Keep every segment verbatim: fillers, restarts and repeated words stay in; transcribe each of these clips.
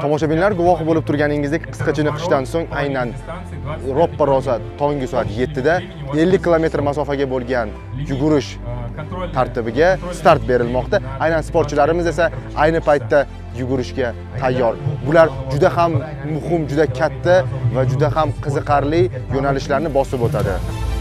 Tomoshabinlar guvohi bo'lib turganingizdek, qisqa chiniqishdan so'ng aynan roppa rosa tongi soat yettida ellik kilometr masofaga bo'lgan yugurish tartibiga start berilmoqda. Aynan sportchilarimiz esa ayni paytda yugurishga tayyor. Bular juda ham muhim, juda katta va juda ham qiziqarli yo'nalishlarni bosib o'tadi.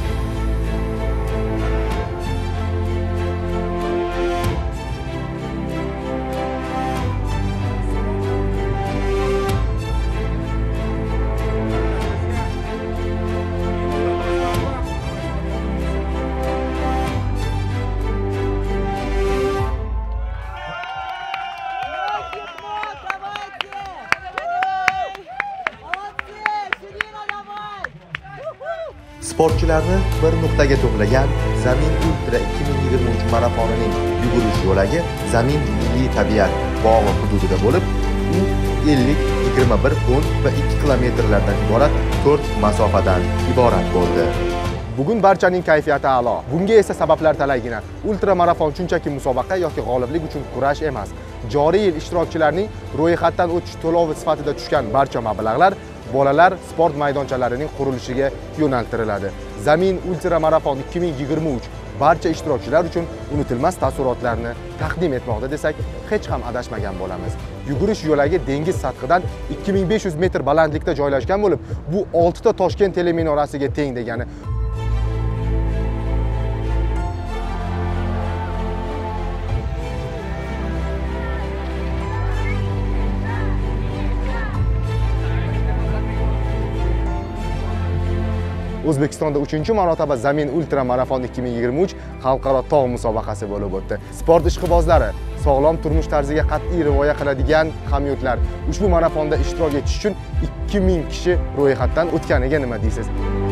Sportchilarni bir nuqtaga to'plagan Zamin Ultra ikki ming yigirma uch marafonining yugurish yo'lagi Zamin milliy tabiat bog'i hududida bo'lib, u ellik, yigirma bir, o'n va ikki kilometrlardan iborat to'rt masofadan iborat bo'ldi. Bugun barchaning kayfiyati a'lo. Bunga esa sabablar talaygina. Ultra marafon shunchaki musobaqa yoki g'oliblik uchun kurash emas. Joriy yil ishtirokchilarining ro'yxatdan o'tish to'lovi sifatida tushgan barcha mablag'lar bolalar sport maydonchalarining qurilishiga yo'naltiriladi. Zamin Ultra marafon ikki ming yigirma uch barcha ishtirokchilar uchun unutilmas taassurotlarni taqdim etmoqda desak, hech ham adashmagan bo'lamiz. Yugurish yo'lagi dengiz sathidan ikki ming besh yuz metr balandlikda joylashgan bo'lib, bu olti ta Toshkent teleminorasiga teng degani. O'zbekistonda uchinchi marotaba Zamin Ultra marafon ikki ming yigirma uch xalqaro tog' musobaqasi bo'lib o'tdi. Sport ishqibozlari, sog'lom turmush tarziga qat'iy rioya qiladigan hamyurtlar ushbu marafonda ishtirok etish uchun ikki ming kishi ro'yxatdan o'tganiga nima deysiz?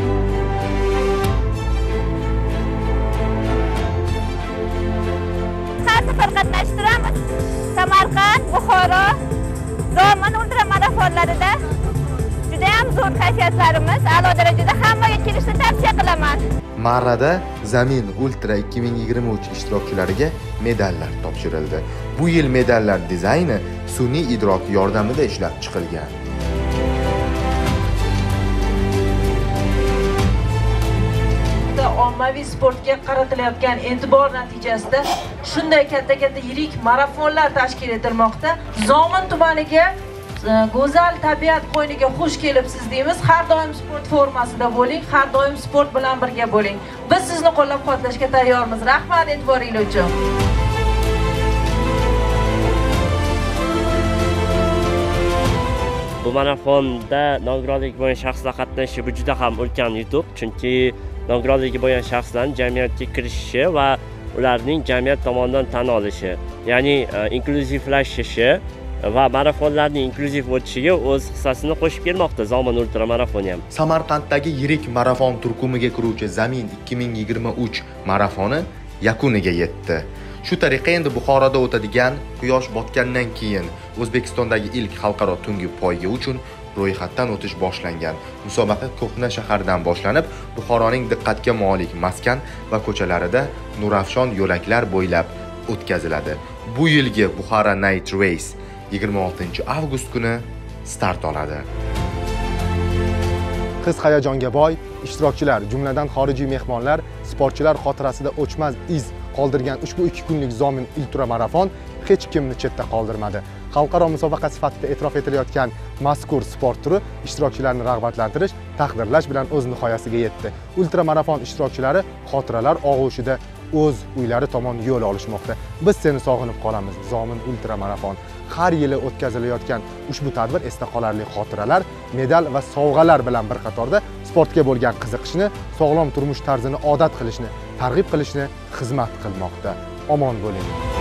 Har safar qatnashtiramiz. Samarqand, Buxoro, Zamin Ultra marafonlarida juda ham zo'r kayfiyatlarimiz, a'lo darajada, hammaga kelishni tavsiya qilaman. Marrada Zamin Ultra ikki ming yigirma uch ishtirokchilariga medallar topshirildi. Bu yil medallar dizayni sun'iy idrok yordamida ishlab chiqilgan. Ommaviy sportga qaratilayotgan e'tibor natijasida shunday katta-katta yirik marafonlar tashkil etilmoqda. Zomin tumaniga go'zal tabiat qo'yniga xush kelibsiz deymiz. Har doim sport formasida bo'ling, har doim sport bilan birga bo'ling. Biz sizni qo'llab-quvvatlashga tayyormiz. Rahmat e'tiboringiz uchun. Bu marafonda nogironligi bo'lgan shaxslar qatnashishi bu juda ham ulkan yutuq, chunki nogironligi bo'lgan shaxslarning jamiyatga kirishishi va ularning jamiyat tomonidan tan olishi, ya'ni inklyuzivlashishi va marafonlarning inklyuziv o'tishiga o'z hissasini qo'shib kelmoqda Zamin Ultra marafoni ham. Samarqanddagi yirik marafon turkumiga kiruvchi Zamin ikki ming yigirma uch marafoni yakuniga yetdi. Shu tariqa endi Buxoroda o'tadigan quyosh botgandan keyin O'zbekistondagi ilk xalqaro tungi poyga uchun ro'yxatdan o'tish boshlangan. Musobaqa Ko'hna shahardan boshlanib, Buxoroning diqqatga molik maskan va ko'chalarida nurafshon yo'laklar bo'ylab o'tkaziladi. Bu yilgi Buxara Night Race yigirma oltinchi avgust kuni start oladi. His hayajonga boy ishtirokchilar, jumladan xorijiy mehmonlar, sportchilar xotirasida o'chmas iz qoldirgan ushbu ikki kunlik Zamin Ultra marafon hech kimni chetda qoldirmadi. Xalqaro musobaqa sifatida e'tirof etilayotgan mazkur sport turi ishtirokchilarni rag'batlantirish, taqdirlash bilan o'z nihoyasiga yetdi. Ultra marafon ishtirokchilari xotiralar og'ushida o'z uylari tomon yo'l olishmoqda. Biz seni sog'inib qolamiz. Zamin Ultra marafon. Har yili o'tkazilayotgan ushbu tadbir esda qolarli xotiralar, medal va sovg'alar bilan bir qatorda sportga bo'lgan qiziqishni, sog'lom turmush tarzini odat qilishni, targ'ib qilishni xizmat qilmoqda. Omon bo'ling.